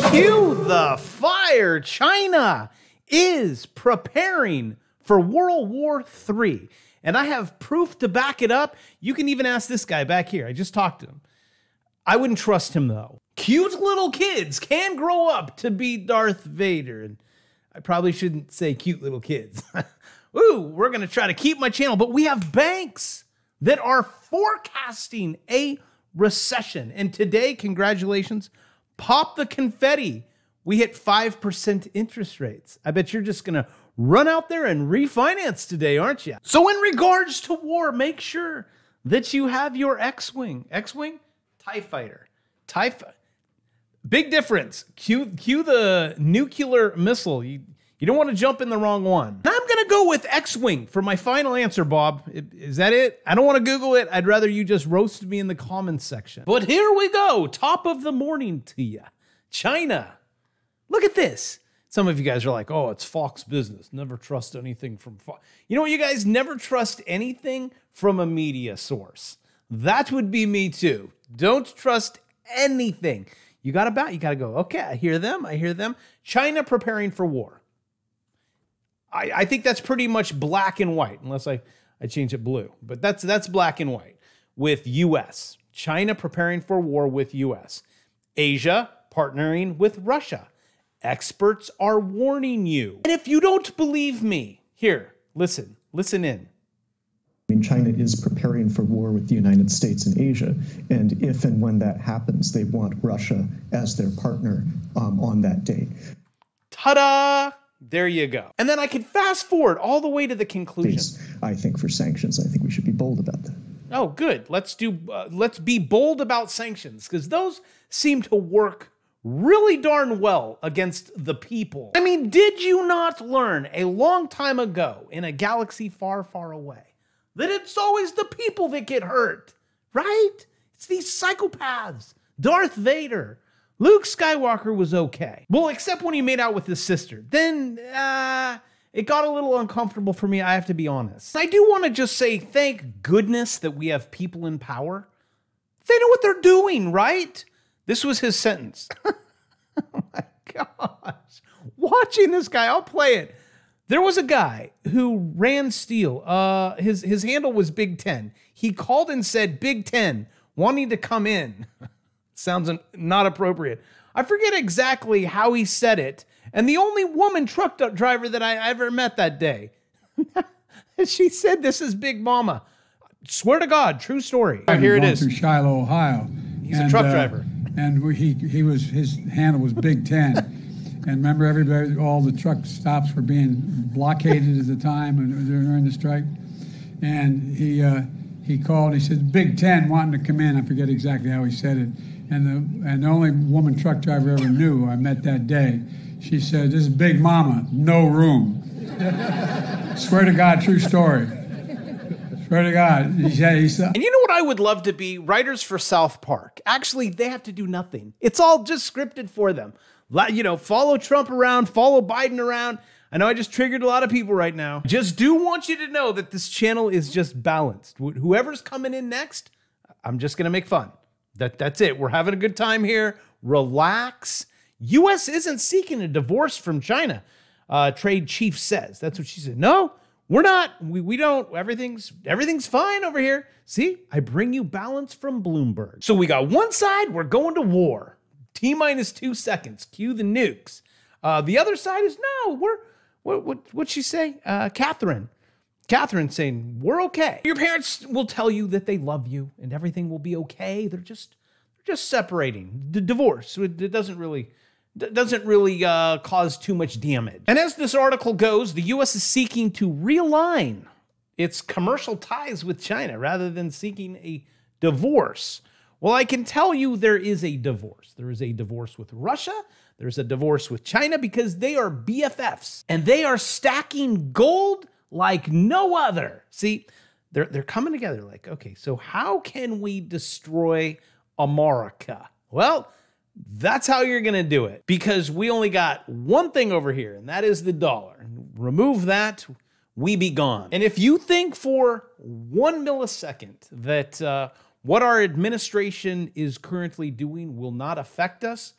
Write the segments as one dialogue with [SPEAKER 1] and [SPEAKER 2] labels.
[SPEAKER 1] Cue the fire. China is preparing for World War III. And I have proof to back it up. You can even ask this guy back here. I just talked to him. I wouldn't trust him, though. Cute little kids can grow up to be Darth Vader. And I probably shouldn't say cute little kids. Ooh, we're going to try to keep my channel. But we have banks that are forecasting a recession. And today, congratulations, pop the confetti. We hit 5% interest rates. I bet you're just going to run out there and refinance today, aren't you? So in regards to war, make sure that you have your X-Wing. X-Wing? TIE Fighter. Big difference. Cue the nuclear missile. You don't want to jump in the wrong one. I'm going to go with X-Wing for my final answer, Bob. Is that it? I don't want to Google it. I'd rather you just roast me in the comments section. But here we go. Top of the morning to you. China. Look at this. Some of you guys are like, oh, it's Fox business. Never trust anything from Fox. You know what, you guys? Never trust anything from a media source. That would be me too. Don't trust anything. You got to go, okay, I hear them. China preparing for war. I think that's pretty much black and white, unless I change it blue. But that's black and white with U.S. China preparing for war with U.S. Asia partnering with Russia. Experts are warning you. And if you don't believe me, here, listen in.
[SPEAKER 2] I mean, China is preparing for war with the United States and Asia. And if and when that happens, they want Russia as their partner on that date.
[SPEAKER 1] Ta-da! There you go. And then I can fast forward all the way to the conclusion.
[SPEAKER 2] I think for sanctions, I think we should be bold about that.
[SPEAKER 1] Oh, good. Let's be bold about sanctions, because those seem to work really darn well against the people. I mean, did you not learn a long time ago in a galaxy far, far away that it's always the people that get hurt, right? It's these psychopaths. Darth Vader. Luke Skywalker was okay. Well, except when he made out with his sister. Then, it got a little uncomfortable for me, I have to be honest. I do want to just say thank goodness that we have people in power. They know what they're doing, right? This was his sentence. Oh my gosh. Watching this guy, I'll play it. There was a guy who ran steel. His handle was Big Ten. He called and said, Big Ten, wanting to come in. Sounds not appropriate. I forget exactly how he said it. And the only woman truck driver that I ever met that day, she said, this is Big Mama. Swear to God, true story. Here it is.
[SPEAKER 3] Through Shiloh, Ohio.
[SPEAKER 1] He's a truck driver.
[SPEAKER 3] And his handle was Big Ten. And remember, everybody, all the truck stops were being blockaded at the time during the strike. And he called. He said, Big Ten wanting to come in. I forget exactly how he said it. And the only woman truck driver I ever knew I met that day, she said, this is Big Mama, no room. Swear to God, true story. Swear to God. He said,
[SPEAKER 1] and you know what I would love to be? Writers for South Park. Actually, they have to do nothing. It's all just scripted for them. You know, follow Trump around, follow Biden around. I know I just triggered a lot of people right now. Just do want you to know that this channel is just balanced. Whoever's coming in next, I'm just going to make fun. That's it. We're having a good time here. Relax. U.S. isn't seeking a divorce from China. Trade chief says. That's what she said. No, we're not. We don't. Everything's fine over here. See, I bring you balance from Bloomberg. So we got one side. We're going to war. T-minus 2 seconds. Cue the nukes. The other side is no. What'd she say? Catherine saying, we're okay. Your parents will tell you that they love you and everything will be okay. They're just separating. The divorce, it doesn't really cause too much damage. And as this article goes, the U.S. is seeking to realign its commercial ties with China rather than seeking a divorce. Well, I can tell you there is a divorce. There is a divorce with Russia. There's a divorce with China because they are BFFs and they are stacking gold like no other. See, they're coming together like, okay, so how can we destroy America? Well, that's how you're going to do it, because we only got one thing over here, and that is the dollar. Remove that, we be gone. And if you think for 1 millisecond that what our administration is currently doing will not affect us,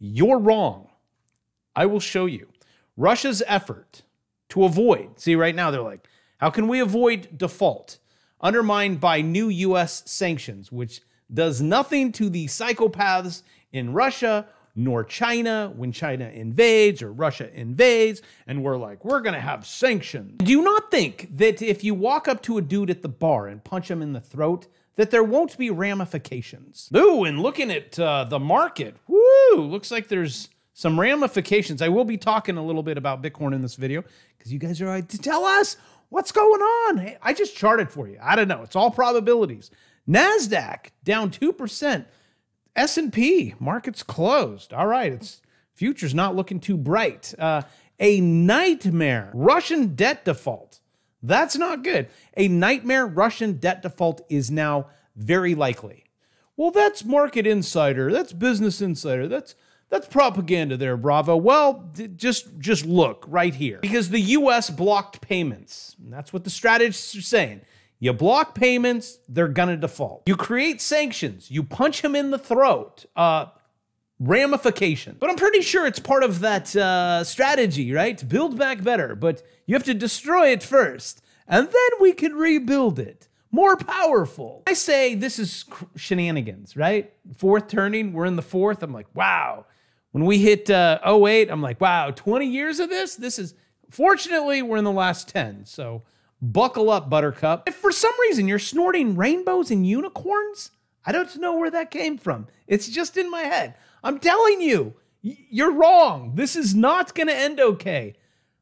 [SPEAKER 1] You're wrong. I will show you. Russia's effort to avoid, see right now they're like, how can we avoid default? Undermined by new U.S. sanctions, which does nothing to the psychopaths in Russia nor China when China invades or Russia invades, and we're like, we're going to have sanctions. Do you not think that if you walk up to a dude at the bar and punch him in the throat, that there won't be ramifications? Ooh, and looking at the market, woo, looks like there's some ramifications. I will be talking a little bit about Bitcoin in this video because you guys are like, to tell us what's going on. Hey, I just charted for you. I don't know. It's all probabilities. NASDAQ down 2%. S&P, market's closed. All right, it's future's not looking too bright. A nightmare Russian debt default. That's not good. A nightmare Russian debt default is now very likely. Well, that's Market Insider. That's Business Insider. That's propaganda there, Bravo. Well, just look right here. Because the U.S. blocked payments. And that's what the strategists are saying. You block payments, they're gonna default. You create sanctions. You punch him in the throat. Ramification. But I'm pretty sure it's part of that strategy, right? Build back better. But you have to destroy it first. And then we can rebuild it. More powerful. I say this is shenanigans, right? Fourth turning, we're in the fourth. I'm like, wow. When we hit 08, I'm like, wow, 20 years of this? This is, fortunately, we're in the last 10. So buckle up, Buttercup. If for some reason you're snorting rainbows and unicorns, I don't know where that came from. It's just in my head. I'm telling you, you're wrong. This is not going to end okay.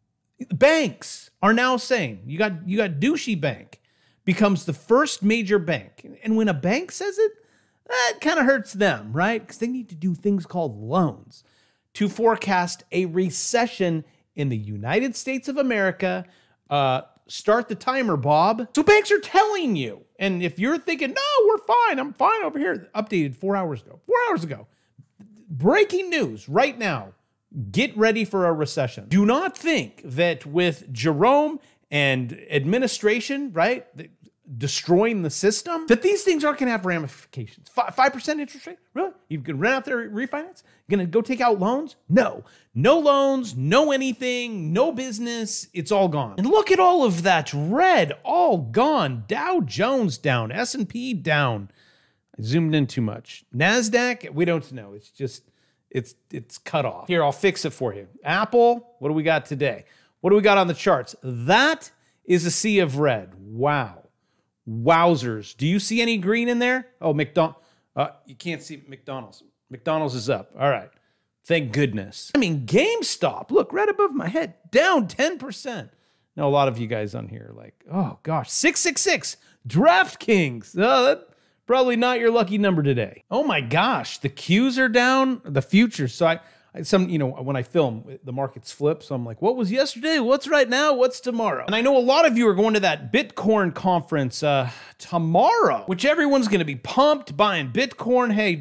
[SPEAKER 1] Banks are now saying, you got douchey bank becomes the first major bank. And when a bank says it, that kind of hurts them, right? Because they need to do things called loans to forecast a recession in the United States of America. Start the timer, Bob. So banks are telling you. And if you're thinking, no, we're fine. I'm fine over here. Updated 4 hours ago. 4 hours ago. Breaking news right now. Get ready for a recession. Do not think that with Jerome and administration, right, destroying the system, that these things aren't going to have ramifications. 5% interest rate? Really? You can rent out their refinance? You're going to go take out loans? No. No loans, no anything, no business. It's all gone. And look at all of that red, all gone. Dow Jones down, S&P down. I zoomed in too much. NASDAQ, we don't know. It's just, it's cut off. Here, I'll fix it for you. Apple, what do we got today? What do we got on the charts? That is a sea of red. Wow. Wowzers. Do you see any green in there? Oh, you can't see McDonald's. McDonald's is up. All right. Thank goodness. I mean, GameStop, look, right above my head, down 10%. Now, a lot of you guys on here are like, oh, gosh, 666, DraftKings. Oh, that's probably not your lucky number today. Oh, my gosh, the Qs are down, the futures. So when I film, the markets flip. So I'm like, what was yesterday? What's right now? What's tomorrow? And I know a lot of you are going to that Bitcoin conference tomorrow, which everyone's going to be pumped buying Bitcoin. Hey,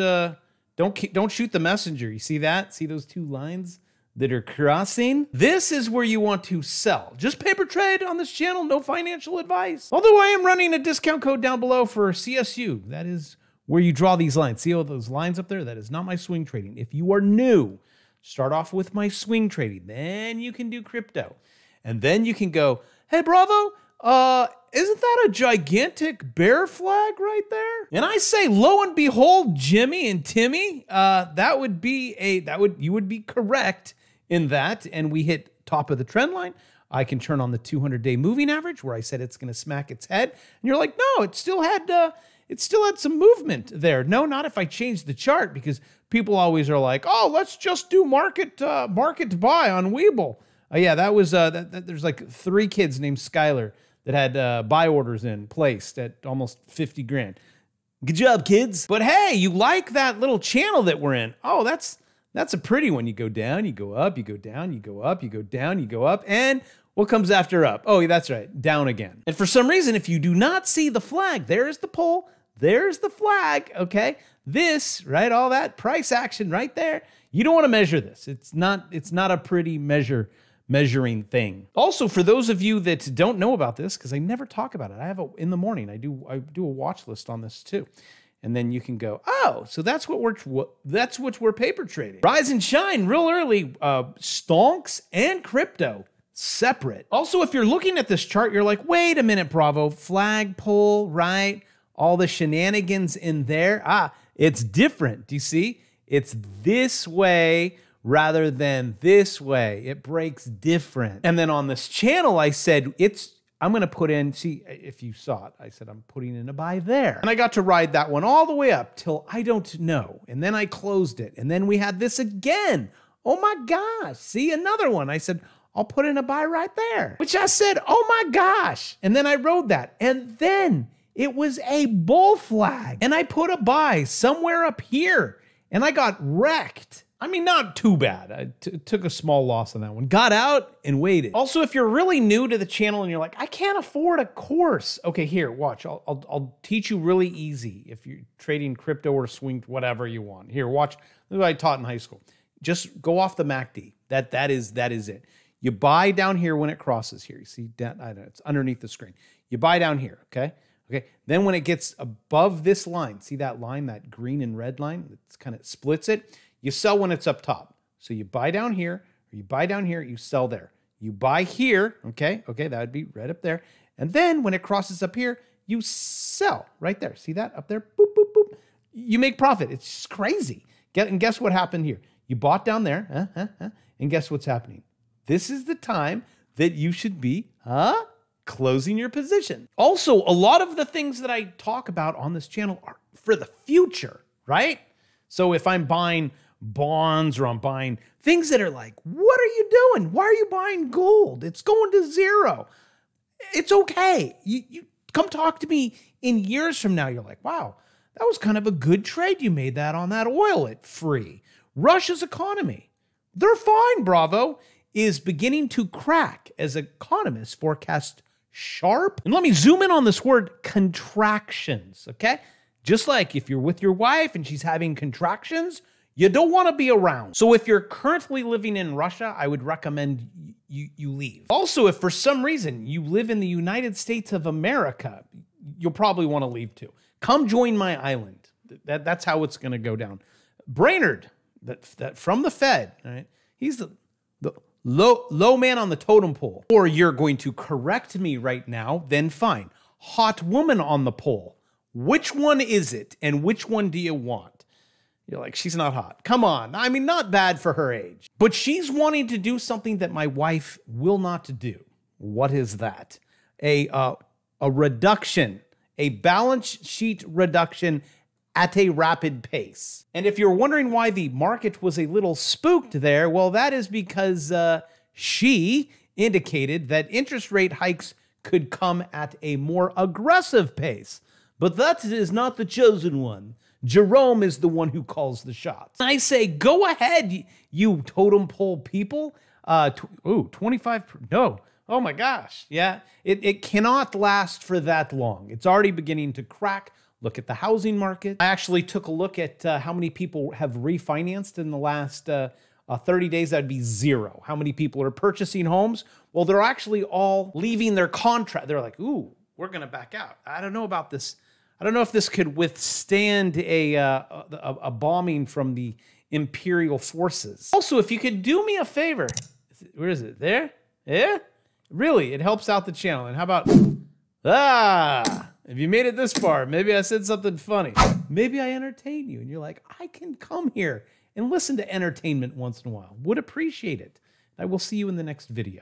[SPEAKER 1] don't shoot the messenger. You see that? See those two lines that are crossing? This is where you want to sell. Just paper trade on this channel. No financial advice. Although I am running a discount code down below for CSU. That is where you draw these lines. See all those lines up there? That is not my swing trading. If you are new, start off with my swing trading. Then you can do crypto. And then you can go, hey, Bravo, isn't that a gigantic bear flag right there? And I say, lo and behold, Jimmy and Timmy, you would be correct in that. And we hit top of the trend line. I can turn on the 200-day moving average where I said it's going to smack its head. And you're like, no, it still had some movement there. No, not if I change the chart, because people always are like, oh, let's just do market to buy on Webull. Yeah, that was there's like 3 kids named Skylar that had buy orders in placed at almost 50 grand. Good job, kids. But hey, you like that little channel that we're in? Oh, that's a pretty one. You go down, you go up, you go down, you go up, you go down, you go up, and what comes after up? Oh, that's right, down again. And for some reason, if you do not see the flag, there's the pole, there's the flag, okay? This, right, all that price action right there, you don't want to measure this. It's not a pretty measuring thing. Also, for those of you that don't know about this, because I never talk about it, in the morning, I do a watch list on this too. And then you can go, oh, so that's what we're paper trading. Rise and shine real early, stonks and crypto separate. Also, if you're looking at this chart, you're like, wait a minute, Bravo, flagpole, right? All the shenanigans in there. It's different. Do you see? It's this way rather than this way. It breaks different. And then on this channel, I said, I'm going to put in, see, if you saw it, I said, I'm putting in a buy there. And I got to ride that one all the way up till I don't know. And then I closed it. And then we had this again. Oh my gosh. See, another one. I said, I'll put in a buy right there, which I said, oh my gosh. And then I rode that. And then it was a bull flag. And I put a buy somewhere up here. And I got wrecked. I mean, not too bad. I took a small loss on that one. Got out and waited. Also, if you're really new to the channel and you're like, I can't afford a course. Okay, here, watch. I'll teach you really easy if you're trading crypto or swing, whatever you want. Here, watch. This is what I taught in high school. Just go off the MACD. That is it. You buy down here when it crosses here. You see, I don't know, it's underneath the screen. You buy down here, okay? Okay. Then when it gets above this line, see that line, that green and red line? It's kind of splits it. You sell when it's up top. So you buy down here, or you buy down here, you sell there. You buy here, okay? Okay, that would be right up there. And then when it crosses up here, you sell right there. See that up there? Boop, boop, boop. You make profit. It's just crazy. And guess what happened here? You bought down there, and guess what's happening? This is the time that you should be, closing your position. Also, a lot of the things that I talk about on this channel are for the future, right? So if I'm buying bonds or I'm buying things that are like, what are you doing? Why are you buying gold? It's going to zero. It's okay. You come talk to me in years from now. You're like, wow, that was kind of a good trade you made that on that oil at free. Russia's economy, they're fine, Bravo, is beginning to crack as economists forecast sharp. And let me zoom in on this word contractions, okay? Just like if you're with your wife and she's having contractions, you don't want to be around. So if you're currently living in Russia, I would recommend you leave. Also, if for some reason you live in the United States of America, you'll probably want to leave too. Come join my island. That's how it's going to go down. Brainerd, that from the Fed, all right? He's the low man on the totem pole. Or you're going to correct me right now, then fine. Hot woman on the pole. Which one is it, and which one do you want? You're like, she's not hot. Come on. I mean, not bad for her age. But she's wanting to do something that my wife will not do. What is that? A reduction, a balance sheet reduction at a rapid pace. And if you're wondering why the market was a little spooked there, well, that is because she indicated that interest rate hikes could come at a more aggressive pace. But that is not the chosen one. Jerome is the one who calls the shots. I say, go ahead, you totem pole people. 25, no. Oh my gosh. Yeah, it cannot last for that long. It's already beginning to crack. Look at the housing market. I actually took a look at how many people have refinanced in the last 30 days. That'd be zero. How many people are purchasing homes? Well, they're actually all leaving their contract. They're like, ooh, we're going to back out. I don't know about this. I don't know if this could withstand a bombing from the imperial forces. Also, if you could do me a favor, where is it? There? Yeah? Really, it helps out the channel. And how about, if you made it this far, maybe I said something funny. Maybe I entertain you. And you're like, I can come here and listen to entertainment once in a while. Would appreciate it. I will see you in the next video.